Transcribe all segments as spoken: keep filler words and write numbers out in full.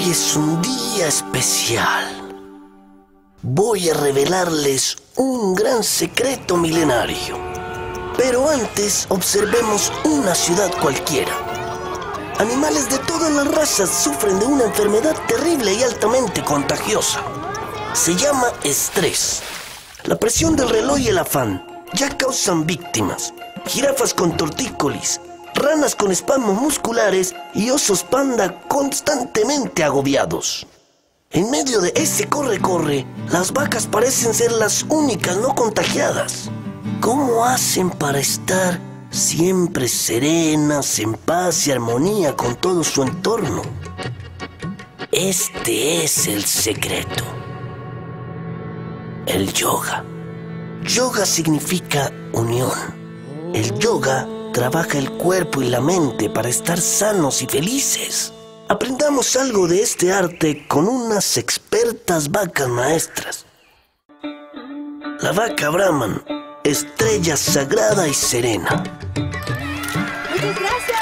Hoy es un día especial. Voy a revelarles un gran secreto milenario. Pero antes observemos una ciudad cualquiera. Animales de todas las razas sufren de una enfermedad terrible y altamente contagiosa. Se llama estrés. La presión del reloj y el afán ya causan víctimas. Jirafas con tortícolis, ranas con espasmos musculares y osos panda constantemente agobiados. En medio de ese corre-corre, las vacas parecen ser las únicas no contagiadas. ¿Cómo hacen para estar siempre serenas, en paz y armonía con todo su entorno? Este es el secreto. El yoga. Yoga significa unión. El yoga trabaja el cuerpo y la mente para estar sanos y felices. Aprendamos algo de este arte con unas expertas vacas maestras. La vaca Brahman, estrella sagrada y serena. Muchas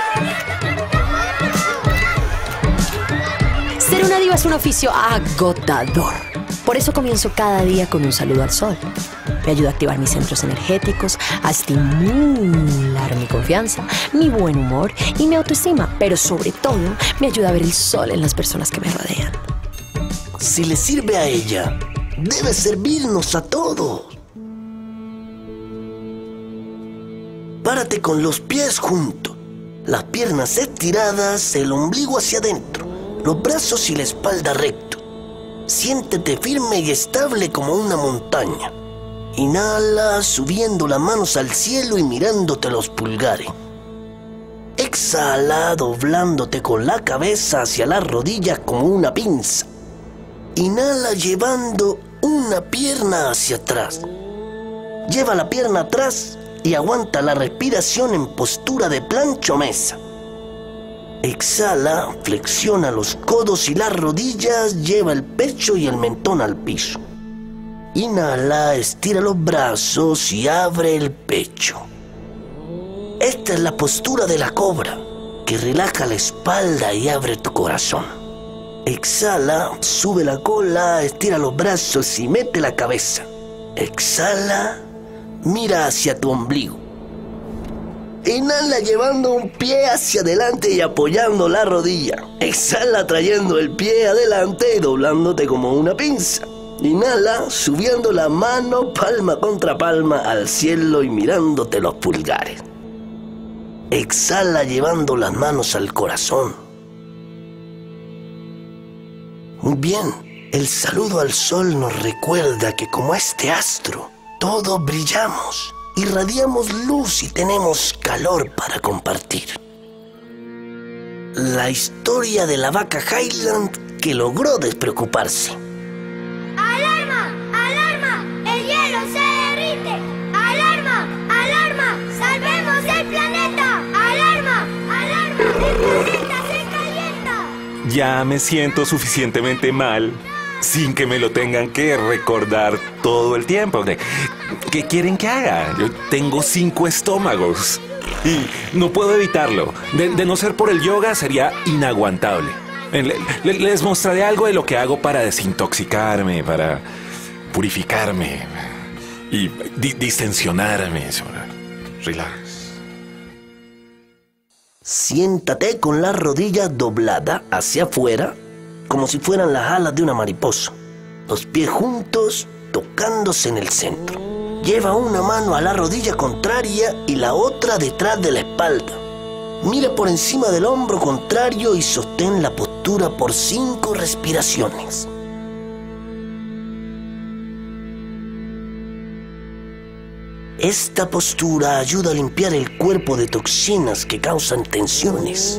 gracias. Ser una diva es un oficio agotador. Por eso comienzo cada día con un saludo al sol. Me ayuda a activar mis centros energéticos, a estimular mi confianza, mi buen humor y mi autoestima. Pero sobre todo, me ayuda a ver el sol en las personas que me rodean. Si le sirve a ella, debe servirnos a todos. Párate con los pies juntos, las piernas estiradas, el ombligo hacia adentro, los brazos y la espalda recto. Siéntete firme y estable como una montaña. Inhala subiendo las manos al cielo y mirándote los pulgares. Exhala doblándote con la cabeza hacia las rodillas como una pinza. Inhala llevando una pierna hacia atrás. Lleva la pierna atrás y aguanta la respiración en postura de plancha o mesa. Exhala, flexiona los codos y las rodillas, lleva el pecho y el mentón al piso. Inhala, estira los brazos y abre el pecho. Esta es la postura de la cobra, que relaja la espalda y abre tu corazón. Exhala, sube la cola, estira los brazos y mete la cabeza. Exhala, mira hacia tu ombligo. Inhala llevando un pie hacia adelante y apoyando la rodilla. Exhala trayendo el pie adelante y doblándote como una pinza. Inhala subiendo la mano palma contra palma al cielo y mirándote los pulgares. Exhala llevando las manos al corazón. Muy bien, el saludo al sol nos recuerda que como este astro, todos brillamos, irradiamos luz y tenemos calor para compartir. La historia de la vaca Highland que logró despreocuparse. ¡Alarma! ¡Alarma! ¡El hielo se derrite! ¡Alarma! ¡Alarma! ¡Salvemos el planeta! ¡Alarma! ¡Alarma! ¡El planeta se calienta! Ya me siento suficientemente mal sin que me lo tengan que recordar todo el tiempo. ¿Qué quieren que haga? Yo tengo cinco estómagos y no puedo evitarlo. De, de no ser por el yoga sería inaguantable. Le, le, les mostraré algo de lo que hago para desintoxicarme, para purificarme y di, distensionarme. Relax. Siéntate con la rodilla doblada hacia afuera, como si fueran las alas de una mariposa. Los pies juntos, tocándose en el centro. Lleva una mano a la rodilla contraria y la otra detrás de la espalda. Mira por encima del hombro contrario y sostén la postura por cinco respiraciones. Esta postura ayuda a limpiar el cuerpo de toxinas que causan tensiones.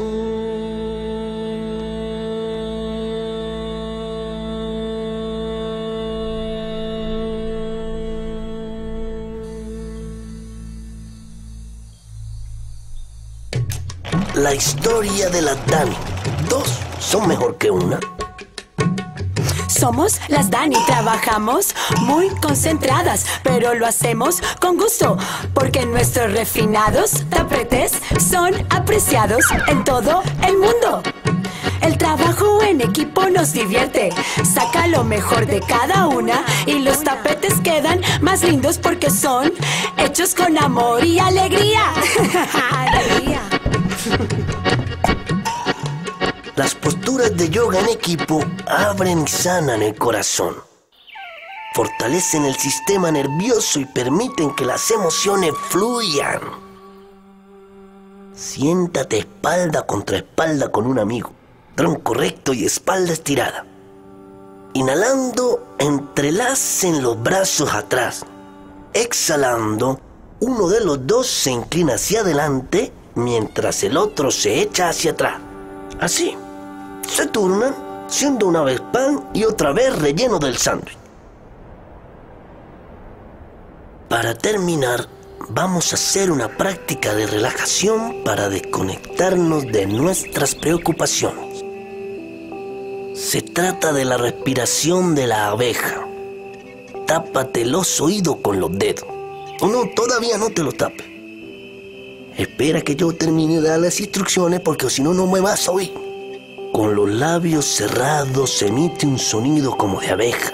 La historia de las Dani. Dos son mejor que una. Somos las Dani, trabajamos muy concentradas, pero lo hacemos con gusto, porque nuestros refinados tapetes son apreciados en todo el mundo. El trabajo en equipo nos divierte, saca lo mejor de cada una y los tapetes quedan más lindos porque son hechos con amor y alegría. Alegría. Las posturas de yoga en equipo abren y sanan el corazón. Fortalecen el sistema nervioso y permiten que las emociones fluyan. Siéntate espalda contra espalda con un amigo, tronco recto y espalda estirada. Inhalando, entrelacen los brazos atrás. Exhalando, uno de los dos se inclina hacia adelante mientras el otro se echa hacia atrás. Así, se turnan, siendo una vez pan y otra vez relleno del sándwich. Para terminar, vamos a hacer una práctica de relajación para desconectarnos de nuestras preocupaciones. Se trata de la respiración de la abeja. Tápate los oídos con los dedos. O no, todavía no te los tapes. Espera que yo termine de dar las instrucciones porque si no, no me vas a oír. Con los labios cerrados se emite un sonido como de abeja.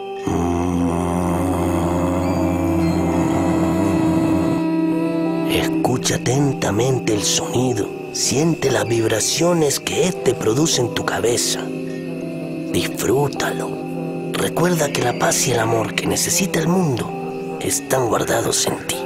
Escucha atentamente el sonido. Siente las vibraciones que éste produce en tu cabeza. Disfrútalo. Recuerda que la paz y el amor que necesita el mundo están guardados en ti.